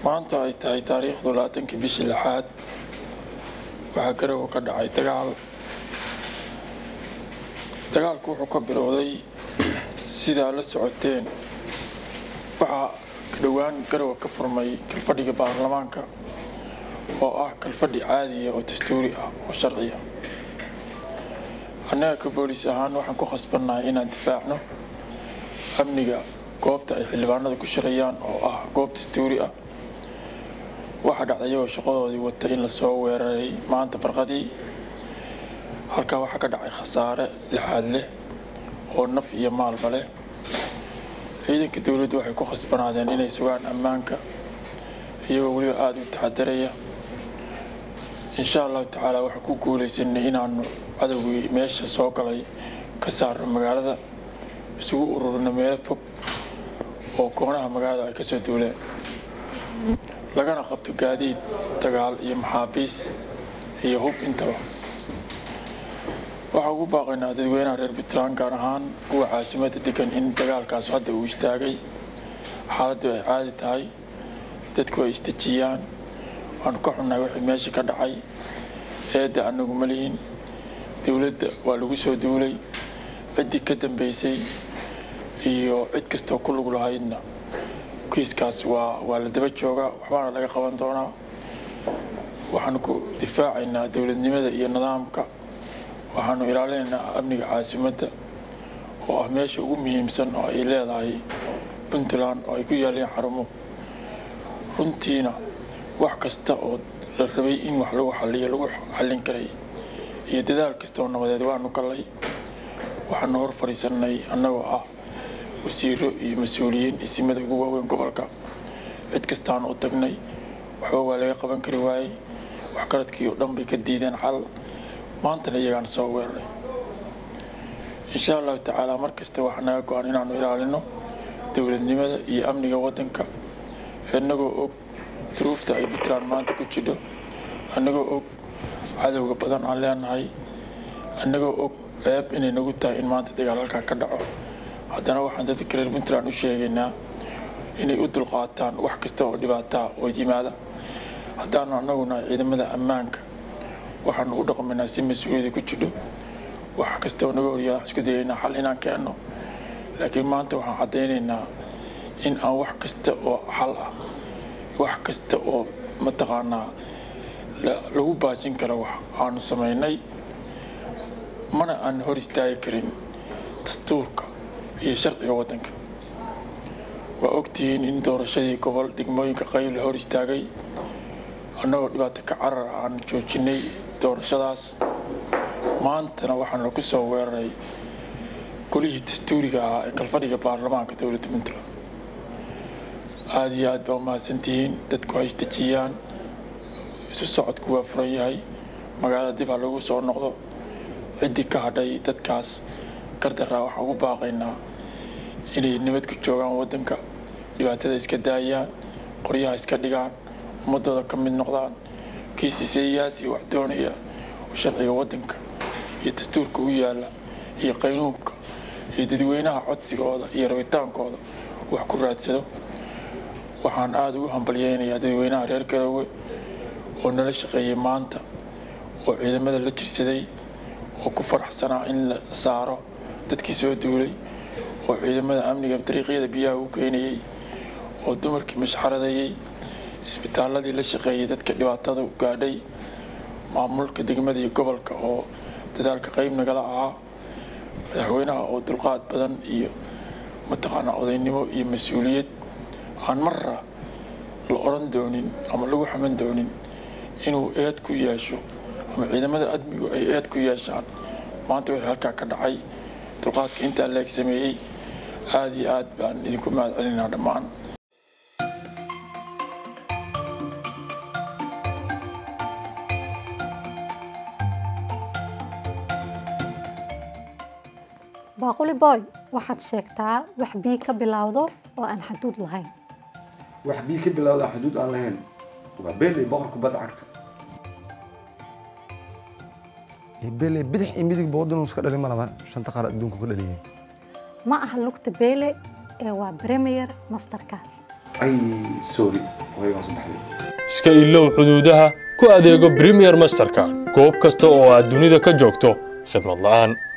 maanta ay tahay taariikhdu 20 bishii lixaad waxaa garow ka dhacay dagaalku wuxuu ka bilowday sida la socoteen waxaa dhawaan garow ka furmay kalfadhiga baarlamaanka oo ah kalfadhi caadi ah oo dastuuri ah oo sharci ah annaga booliis ahaan waxaan ku khasbanahay inaan difaacno amniga goobta ay xildhibaanadu ku shirayaan oo ah goob dastuuri ah waxa dhacday oo shaqadoodii wata in la soo weeraray maanta barqadii halka waxa ka dhacay khasaare lixaad leh oo naf iyo maalba leh ciidanka dawladdu waxay ku khasbanaadeen inay sugaan ammaanka iyagoo waliba aad u taxadaraya insha Allah taala waxa ku guuleysanay inaanu cadawgii meesha soo galay ka saarno magaalada isugu ururino meel fog oo koonaha magaalada ay ka soo duuleen lagana qabto gaadiid dagaal iyo maxaabiis iyo hub intaba waxa ugu baaqaynaa dadweynaha reer Puntland gaar ahaan kuwa caasimadda degan in dagaalkaas hadda uu istaagay xaaladdu ay caadi tahay dadku ay istajiyaan aan ka xunnahay wixii meesha ka dhacay eedda anagu ma lihin dawladda waa lagu soo duulay ciddii ka dambeysay iyo cid kastoo ku lug lahaydna kiiskaas waa la daba joogaa waxbaana laga qaban doonaa waxaan ku difaacaynaa dawladnimada iyo nidaamka waxaanu ilaalinaynaa amniga caasimadda oo ah meesha ugu muhiimsan oo ay leedahay Puntland oo ay ku yaalaan xarumo runtiina wax kasta oo la rabay in wax lagu xallin karay iyo dadaal kasta oo nabadeed waanu galay waxaanu hor fariisanay annagoo ah wasiiro iyo mas'uuliyiin isimada ugu waaweyn gobolka cid kastaan u tagnay waxba waa laga qaban kari waayay wax kaladkii oo dhan bay ka diideen xal maantana iyagaan soo weeraray insha Allah taala markasta waxaan naga go'an inaanu ilaalino dawladnimada iyo amniga waddanka annagoo og duruufta ay Puntland maanta ku jiro annagoo og cadawga badan aan leenahay annagoo og ceeb inay nagu tahay in maanta dagaal halkaa ka dhaco haddana waxaan dadka reer Puntland u sheegaynaa inay u dulqaataan wax kasta oo dhibaato oo yimaada haddana annaguna ciidamada ammaanka waxaan u dhaqmaynaa si mas'uuliyad ku jiro wax kasta oo naga horyaada isku dayaynaa xal inaan keenno laakiin maanta waxaan cadeynaynaa in aan wax kasta oo xal ah wax kasta oo mataqaanaa lagu baajin karo wax aanu sameynay mana aan hor istaagi karin dastuurka iyo sharciga waddanka waa ogtihiin in doorashadii gobol degmooyinka qayb la hor istaagay annagoo dhibaato ka carar aan joojinay doorashadaas maantana waxaan lagu soo weeraray golihii dastuuriga ah ee kalfadhiga baarlamaanka dowladda Puntland aad iyo aad baa mahadsantihiin dadku ay istajiyaan isu socodku waa furan yahay magaalada dib ha lagu soo noqdo ciddii ka hadhay dadkaas gardaraa waxaan ugu baaqaynaa inay nabad ku joogaan waddanka dhibaatada iska daayaan qoryaha iska dhigaan ummadooda ka mid noqdaan kiisisayaasi wax doonaya sharciga waddanka iyo dastuurka u yaala iyo qaynuunka iyo dadweynaha codsigooda iyo rabitaankooda wax ku raadsado waxaan aad ugu hambalyeynayaa dadweynaha reer Garowe oo nala shaqeeyay maanta oo ciidamada la jirsaday oo ku faraxsanaa in la saaro dadkii soo duulay oo ciidamada amniga dariiqyada biyaha u keenayay oo dumarkii mashxaradayay isbitaaladii la shaqeeyay dadka dhibaatada u gaadhay maamulka degmada iyo gobolka oo dadaalka qayb nagala ahaa madaxweynaha oo dulqaad badan iyo mataqaanaa odaynimo iyo mas'uuliyad aan marra la oran doonin ama lagu xaman doonin inuu eed ku yeesho ama ciidamada amnigu ay eed ku yeeshaan maanta wixii halkaa ka dhacay dulqaadka intaa leeg sameeyey aad iyo aad baan idinku mahad celinaa dhammaan باقولي باي waxaad sheegtaa wax bii ka bilowdo oo aan xuduud lahayn wax bii ka bilowdo xuduud aan lahayn waa beelay boqorka bad cagta beelay bidix iyo midig boodon iska dhalin malaba shanta qaar adduunka ku dhaliyay ma aha lugta beele ee waa Premier Mastercard ay sorry hooyagaan soo baxday iska ilow xuduudaha ku adeego Premier Mastercard goob kasta oo aad dunida ka joogto khidmad la'aan